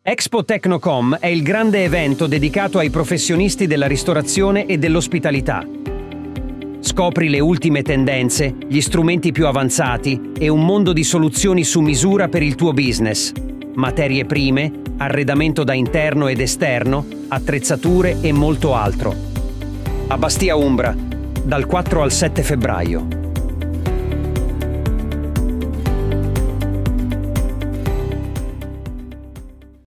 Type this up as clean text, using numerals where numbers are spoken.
Expo Tecnocom è il grande evento dedicato ai professionisti della ristorazione e dell'ospitalità. Scopri le ultime tendenze, gli strumenti più avanzati e un mondo di soluzioni su misura per il tuo business. Materie prime, arredamento da interno ed esterno, attrezzature e molto altro. A Bastia Umbra, dal 4 al 7 febbraio.